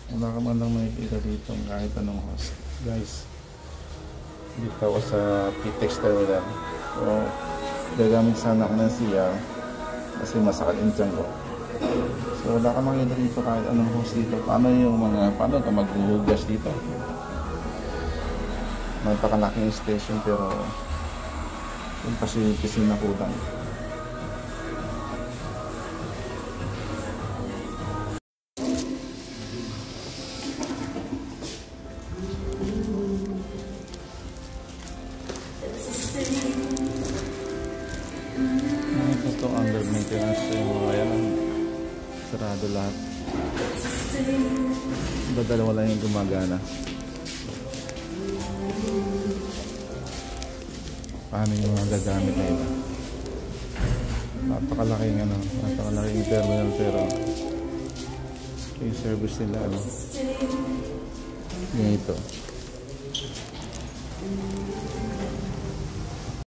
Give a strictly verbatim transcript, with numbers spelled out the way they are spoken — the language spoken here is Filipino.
Wala ka man lang makikita dito kahit anong host. Guys, dito ako sa P-Tex terminal. So, gagamit sana ako ng C R kasi masakit yung tiyan ko. So, wala ka makikita dito kahit anong host dito. Paano yung mga, paano ka maghuhugas dito? Napakalaking station pero yung facilities yung nakulang. Ito under maintenance yung mga yan. Sarado lahat. Dalawa lang yung gumagana. Paano yung mga gagamit na iba? Napakalaking ano, napakalaking terminal pero yung service nila ano, yung ito.